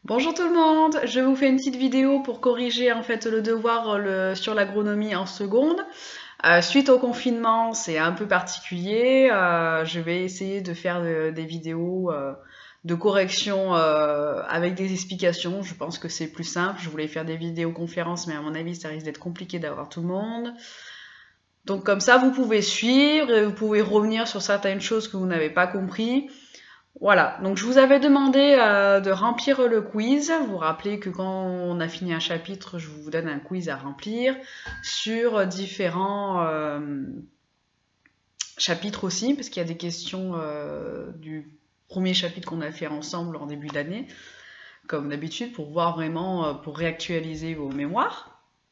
Bonjour tout le monde, je vous fais une petite vidéo pour corriger en fait le devoir sur l'agronomie en seconde. Suite au confinement, c'est un peu particulier. Je vais essayer de faire des vidéos de correction avec des explications. Je pense que c'est plus simple. Je voulais faire des vidéoconférences, mais à mon avis, ça risque d'être compliqué d'avoir tout le monde. Donc comme ça, vous pouvez suivre et vous pouvez revenir sur certaines choses que vous n'avez pas compris. Voilà, donc je vous avais demandé de remplir le quiz. Vous vous rappelez que quand on a fini un chapitre, je vous donne un quiz à remplir sur différents chapitres aussi, parce qu'il y a des questions du premier chapitre qu'on a fait ensemble en début d'année, comme d'habitude, pour voir vraiment, pour réactualiser vos mémoires.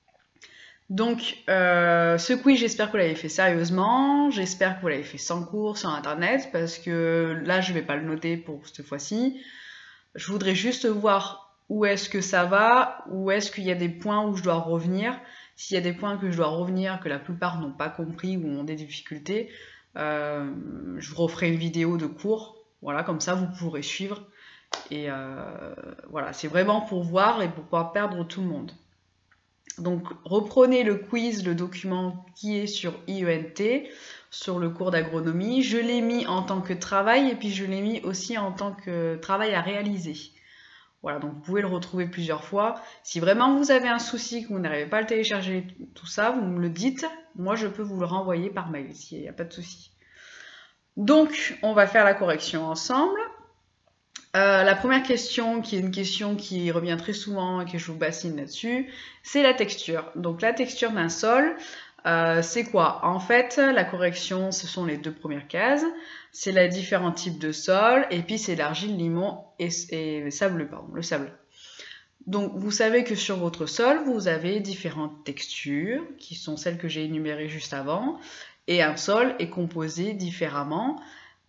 Donc, ce quiz, j'espère que vous l'avez fait sérieusement, j'espère que vous l'avez fait sans cours, sur internet, parce que là, je vais pas le noter pour cette fois-ci. Je voudrais juste voir où est-ce que ça va, où est-ce qu'il y a des points où je dois revenir. S'il y a des points que je dois revenir, que la plupart n'ont pas compris ou ont des difficultés, je vous referai une vidéo de cours. Voilà, comme ça, vous pourrez suivre. Et voilà, c'est vraiment pour voir et pour pas perdre tout le monde. Donc reprenez le quiz, le document qui est sur IENT, sur le cours d'agronomie. Je l'ai mis en tant que travail et puis je l'ai mis aussi en tant que travail à réaliser. Voilà, donc vous pouvez le retrouver plusieurs fois. Si vraiment vous avez un souci, que vous n'arrivez pas à le télécharger, tout ça, vous me le dites. Moi, je peux vous le renvoyer par mail, s'il n'y a pas de souci. Donc, on va faire la correction ensemble. La première question, qui est une question qui revient très souvent et que je vous bassine là-dessus, c'est la texture. Donc la texture d'un sol, c'est quoi? En fait, la correction, ce sont les deux premières cases. C'est les différents types de sol, et puis c'est l'argile, limon et sable, pardon, le sable. Donc vous savez que sur votre sol, vous avez différentes textures, qui sont celles que j'ai énumérées juste avant, et un sol est composé différemment.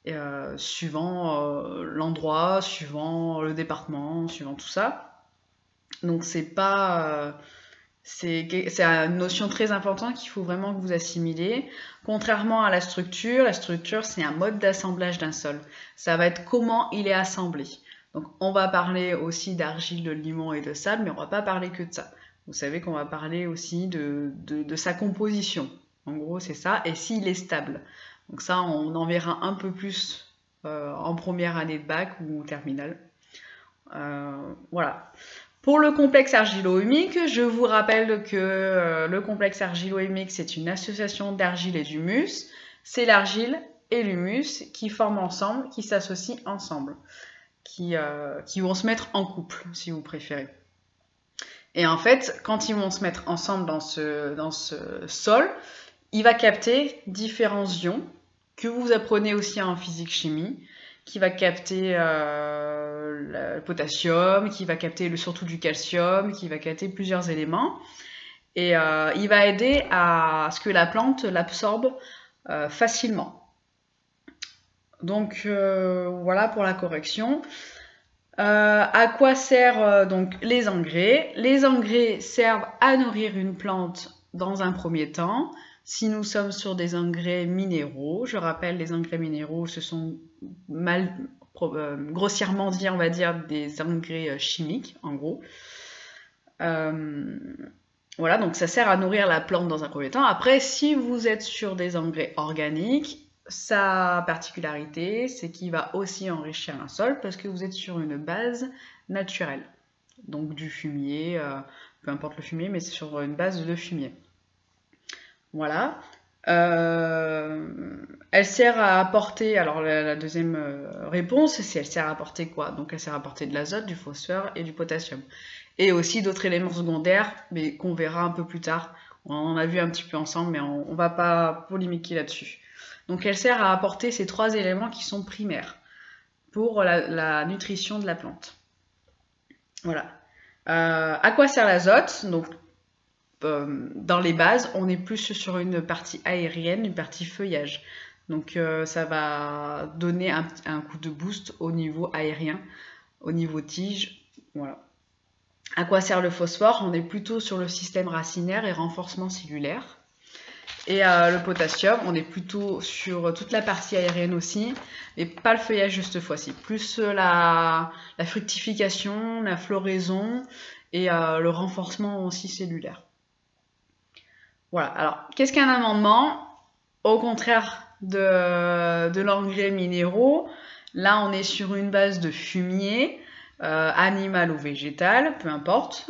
Suivant l'endroit, suivant le département, suivant tout ça. Donc c'est pas c'est une notion très importante qu'il faut vraiment que vous assimilez. Contrairement à la structure c'est un mode d'assemblage d'un sol. Ça va être comment il est assemblé. Donc on va parler aussi d'argile, de limon et de sable, mais on va pas parler que de ça. Vous savez qu'on va parler aussi de sa composition. En gros, c'est ça. Et s'il est stable. Donc ça, on en verra un peu plus en première année de bac ou terminale. Voilà. Pour le complexe argilo-humique, je vous rappelle que le complexe argilo-humique, c'est une association d'argile et d'humus. C'est l'argile et l'humus qui forment ensemble, qui s'associent ensemble, qui vont se mettre en couple, si vous préférez. Et en fait, quand ils vont se mettre ensemble dans ce sol, il va capter différents ions que vous apprenez aussi en physique-chimie, qui va capter le potassium, qui va capter surtout du calcium, qui va capter plusieurs éléments. Et il va aider à ce que la plante l'absorbe facilement. Donc voilà pour la correction. À quoi servent donc les engrais? Les engrais servent à nourrir une plante dans un premier temps. Si nous sommes sur des engrais minéraux, je rappelle, les engrais minéraux, ce sont grossièrement dit, on va dire, des engrais chimiques, en gros. Voilà, donc ça sert à nourrir la plante dans un premier temps. Après, si vous êtes sur des engrais organiques, sa particularité, c'est qu'il va aussi enrichir un sol parce que vous êtes sur une base naturelle. Donc du fumier, peu importe le fumier, mais c'est sur une base de fumier. Voilà. Elle sert à apporter, alors la deuxième réponse, c'est elle sert à apporter quoi? Donc elle sert à apporter de l'azote, du phosphore et du potassium. Et aussi d'autres éléments secondaires, mais qu'on verra un peu plus tard. On en a vu un petit peu ensemble, mais on ne va pas polémiquer là-dessus. Donc elle sert à apporter ces trois éléments qui sont primaires pour la nutrition de la plante. Voilà. À quoi sert l'azote? Donc dans les bases, on est plus sur une partie aérienne, une partie feuillage. Donc ça va donner un coup de boost au niveau aérien, au niveau tige. Voilà. À quoi sert le phosphore? On est plutôt sur le système racinaire et renforcement cellulaire. Et le potassium, on est plutôt sur toute la partie aérienne aussi, mais pas le feuillage de cette fois-ci. Plus la fructification, la floraison et le renforcement aussi cellulaire. Voilà, alors qu'est-ce qu'un amendement? Au contraire de l'engrais minéraux, là on est sur une base de fumier, animal ou végétal, peu importe,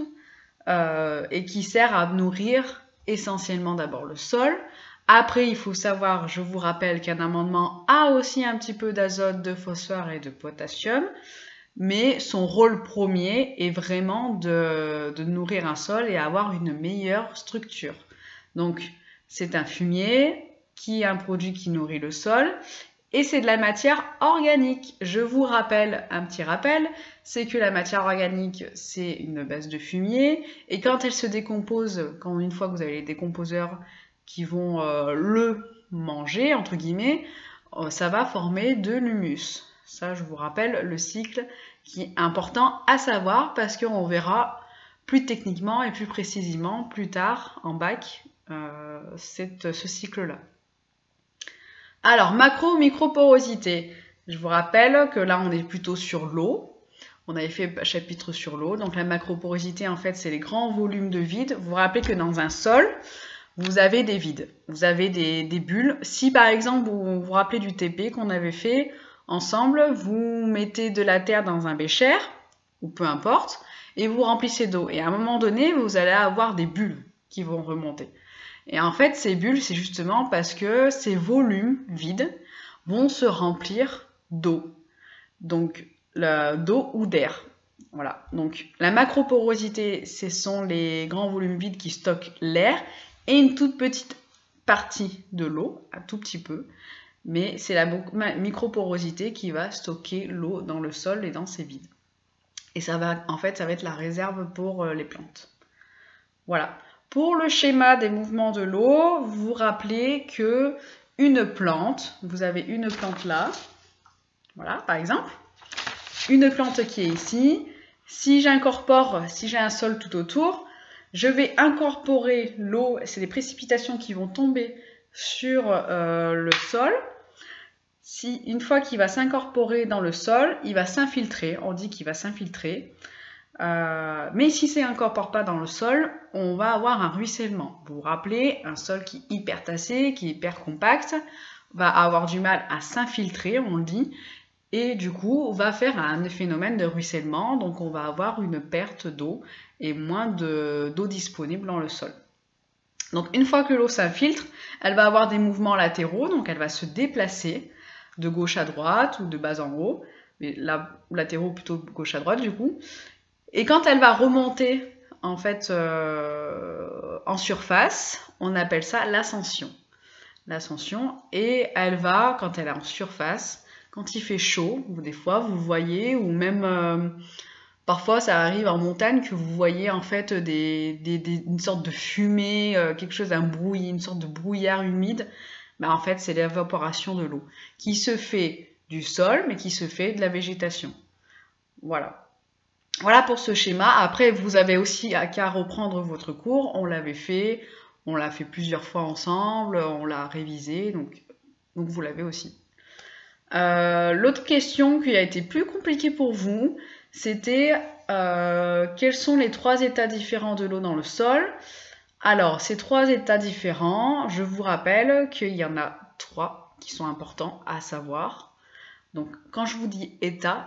et qui sert à nourrir essentiellement d'abord le sol. Après, il faut savoir, je vous rappelle qu'un amendement a aussi un petit peu d'azote, de phosphore et de potassium, mais son rôle premier est vraiment de nourrir un sol et avoir une meilleure structure. Donc, c'est un fumier qui est un produit qui nourrit le sol et c'est de la matière organique. Je vous rappelle, un petit rappel, c'est que la matière organique, c'est une base de fumier et quand elle se décompose, une fois que vous avez les décomposeurs qui vont le manger, entre guillemets, ça va former de l'humus. Ça, je vous rappelle le cycle qui est important à savoir parce qu'on verra plus techniquement et plus précisément plus tard en bac ce cycle-là. Alors, macro-microporosité. Je vous rappelle que là, on est plutôt sur l'eau. On avait fait un chapitre sur l'eau. Donc, la macroporosité, en fait, c'est les grands volumes de vide. Vous vous rappelez que dans un sol, vous avez des vides. Vous avez des bulles. Si, par exemple, vous vous rappelez du TP qu'on avait fait ensemble, vous mettez de la terre dans un bécher, ou peu importe, et vous remplissez d'eau. Et à un moment donné, vous allez avoir des bulles qui vont remonter. Et en fait, ces bulles, c'est justement parce que ces volumes vides vont se remplir d'eau. Donc, d'eau ou d'air. Voilà. Donc, la macroporosité, ce sont les grands volumes vides qui stockent l'air et une toute petite partie de l'eau, un tout petit peu. Mais c'est la microporosité qui va stocker l'eau dans le sol et dans ces vides. Et ça va être la réserve pour les plantes. Voilà. Pour le schéma des mouvements de l'eau, vous vous rappelez que une plante, vous avez une plante là, voilà, par exemple, une plante qui est ici. Si j'ai un sol tout autour, je vais incorporer l'eau, c'est des précipitations qui vont tomber sur le sol. Une fois qu'il va s'incorporer dans le sol, il va s'infiltrer, on dit qu'il va s'infiltrer. Mais si ça n'incorpore pas dans le sol, on va avoir un ruissellement. Vous vous rappelez, un sol qui est hyper tassé, qui est hyper compact, va avoir du mal à s'infiltrer, on le dit, et du coup, on va faire un phénomène de ruissellement, donc on va avoir une perte d'eau et moins d'eau disponible dans le sol. Donc une fois que l'eau s'infiltre, elle va avoir des mouvements latéraux, donc elle va se déplacer de gauche à droite ou de bas en haut, mais latéraux plutôt gauche à droite du coup. Et quand elle va remonter en fait en surface, on appelle ça l'ascension. L'ascension, et elle va, quand elle est en surface, quand il fait chaud, des fois vous voyez, ou même parfois ça arrive en montagne que vous voyez en fait une sorte de fumée, quelque chose, une sorte de brouillard humide. Ben, en fait c'est l'évaporation de l'eau qui se fait du sol mais qui se fait de la végétation. Voilà. Voilà pour ce schéma. Après, vous avez aussi qu'à reprendre votre cours. On l'avait fait, on l'a fait plusieurs fois ensemble, on l'a révisé, donc vous l'avez aussi. L'autre question qui a été plus compliquée pour vous, c'était quels sont les 3 états différents de l'eau dans le sol? Alors, ces 3 états différents, je vous rappelle qu'il y en a 3 qui sont importants à savoir. Donc, quand je vous dis état,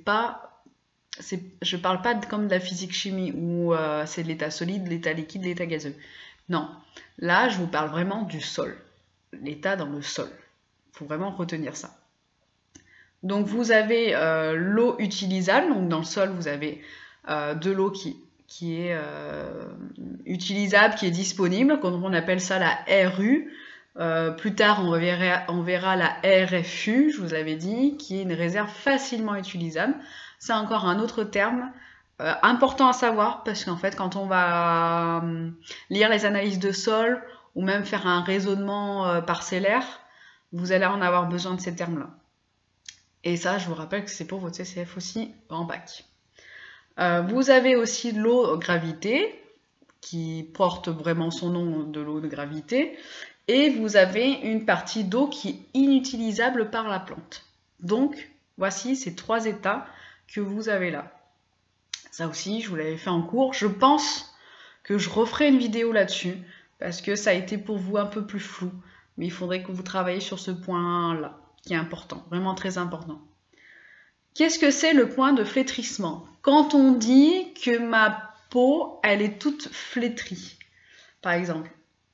je parle pas comme de la physique-chimie où c'est l'état solide, l'état liquide, l'état gazeux. Non, là je vous parle vraiment du sol, l'état dans le sol. Il faut vraiment retenir ça. Donc vous avez l'eau utilisable, donc dans le sol vous avez de l'eau qui est utilisable, qui est disponible, on appelle ça la RU. Plus tard on verra la RFU, je vous avais dit, qui est une réserve facilement utilisable. C'est encore un autre terme important à savoir parce qu'en fait quand on va lire les analyses de sol ou même faire un raisonnement parcellaire, vous allez en avoir besoin de ces termes-là. Et ça, je vous rappelle que c'est pour votre CCF aussi en bac. Vous avez aussi l'eau gravité qui porte vraiment son nom de l'eau de gravité. et vous avez une partie d'eau qui est inutilisable par la plante. Donc, voici ces 3 états que vous avez là. Ça aussi, je vous l'avais fait en cours. Je pense que je referai une vidéo là-dessus, parce que ça a été pour vous un peu plus flou. Mais il faudrait que vous travailliez sur ce point-là, qui est important, vraiment très important. Qu'est-ce que c'est le point de flétrissement? Quand on dit que ma peau, elle est toute flétrie, par exemple,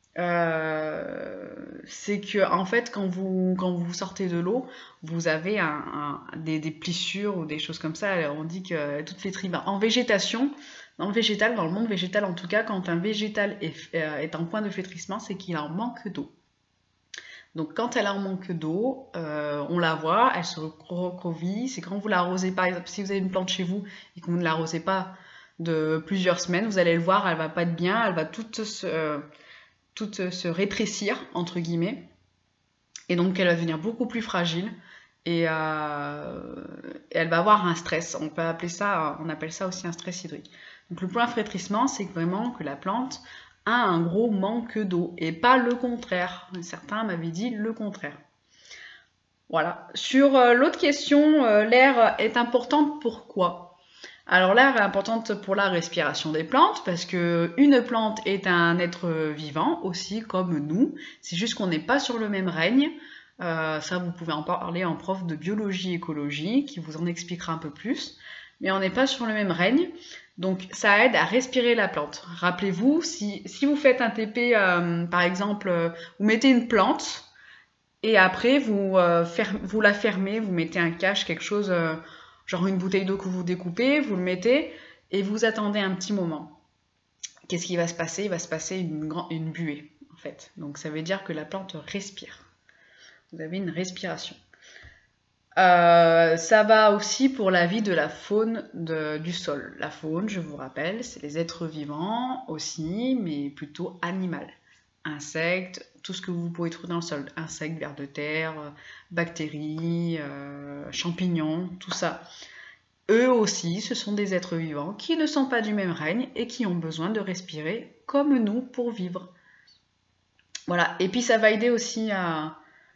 c'est que en fait quand vous sortez de l'eau, vous avez des plissures ou des choses comme ça. On dit qu'elle est toute flétrie. En végétation, dans le monde végétal en tout cas, quand un végétal est en point de flétrissement, c'est qu'il en manque d'eau. Donc quand elle a un manque d'eau, on la voit, elle se recroqueville. C'est quand vous l'arrosez, par exemple, si vous avez une plante chez vous et que vous ne l'arrosez pas de plusieurs semaines, vous allez le voir, elle va pas être bien, elle va toute se rétrécir, entre guillemets. Et donc elle va devenir beaucoup plus fragile et elle va avoir un stress. On appelle ça aussi un stress hydrique. Donc le point de flétrissement, c'est vraiment que la plante a un gros manque d'eau et pas le contraire. Certains m'avaient dit le contraire. Voilà. Sur l'autre question, l'air est important, pourquoi? Alors l'air est importante pour la respiration des plantes parce que une plante est un être vivant aussi comme nous. C'est juste qu'on n'est pas sur le même règne. Ça, vous pouvez en parler en prof de biologie écologie qui vous en expliquera un peu plus. Mais on n'est pas sur le même règne. Donc ça aide à respirer la plante. Rappelez-vous, si vous faites un TP, par exemple, vous mettez une plante et après vous la fermez, vous mettez un cache, quelque chose, genre une bouteille d'eau que vous découpez, vous le mettez et vous attendez un petit moment. Qu'est-ce qui va se passer? Il va se passer une buée en fait. Donc ça veut dire que la plante respire. Vous avez une respiration. Ça va aussi pour la vie de la faune du sol. La faune, je vous rappelle, c'est les êtres vivants aussi, mais plutôt animal. Insectes, tout ce que vous pouvez trouver dans le sol. Insectes, vers de terre, bactéries, champignons, tout ça. Eux aussi, ce sont des êtres vivants qui ne sont pas du même règne et qui ont besoin de respirer comme nous pour vivre. Voilà, et puis ça va aider aussi à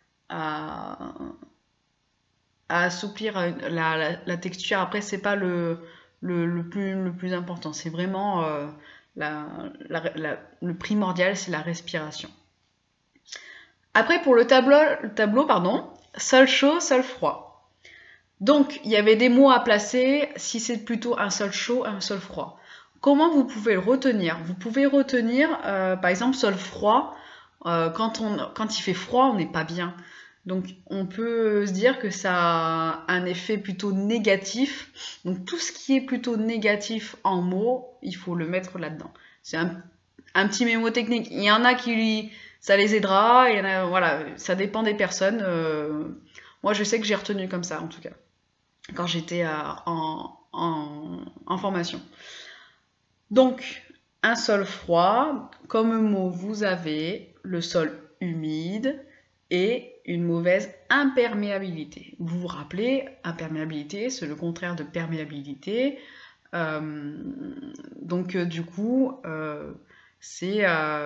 assouplir la texture. Après, c'est pas le plus important. C'est vraiment le primordial, c'est la respiration. Après, pour le tableau, sol chaud, sol froid. Donc, il y avait des mots à placer si c'est plutôt un sol chaud, un sol froid. Comment vous pouvez le retenir? Vous pouvez retenir, par exemple, sol froid. Quand il fait froid, on n'est pas bien. Donc on peut se dire que ça a un effet plutôt négatif. Donc tout ce qui est plutôt négatif en mots, il faut le mettre là-dedans. C'est un petit mémo technique. Il y en a qui ça les aidera, il y en a, voilà, ça dépend des personnes. Moi je sais que j'ai retenu comme ça en tout cas, quand j'étais en formation. Donc un sol froid, comme mot vous avez le sol humide et une mauvaise imperméabilité. Vous vous rappelez, imperméabilité, c'est le contraire de perméabilité. Du coup, c'est...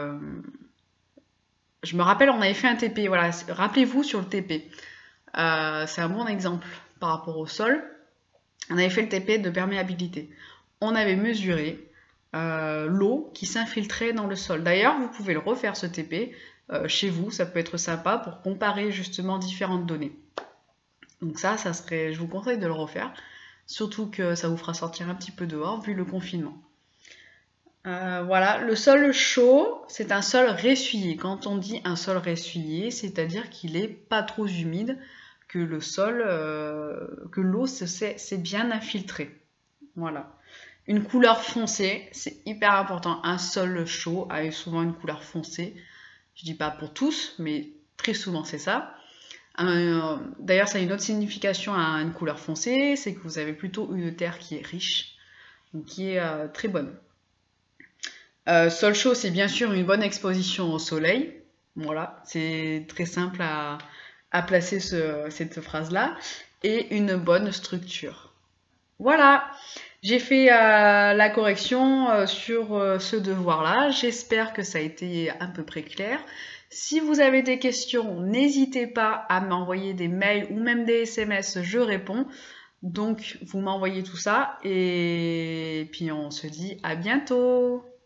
je me rappelle, on avait fait un TP. Voilà, rappelez-vous sur le TP. C'est un bon exemple par rapport au sol. On avait fait le TP de perméabilité. On avait mesuré l'eau qui s'infiltrait dans le sol. D'ailleurs, vous pouvez le refaire ce TP. Chez vous, ça peut être sympa pour comparer justement différentes données. Donc ça serait, je vous conseille de le refaire, surtout que ça vous fera sortir un petit peu dehors vu le confinement. Voilà, le sol chaud, c'est un sol ressuyé. Quand on dit un sol ressuyé, c'est-à-dire qu'il n'est pas trop humide, que le sol, que l'eau s'est bien infiltrée. Voilà. Une couleur foncée, c'est hyper important. Un sol chaud a souvent une couleur foncée. Je dis pas pour tous, mais très souvent c'est ça. D'ailleurs, ça a une autre signification à une couleur foncée, c'est que vous avez plutôt une terre qui est riche, donc qui est très bonne. Sol chaud, c'est bien sûr une bonne exposition au soleil. Voilà, c'est très simple à placer cette phrase-là. Et une bonne structure. Voilà, j'ai fait la correction sur ce devoir-là. J'espère que ça a été à peu près clair. Si vous avez des questions, n'hésitez pas à m'envoyer des mails ou même des SMS, je réponds. Donc, vous m'envoyez tout ça et puis on se dit à bientôt.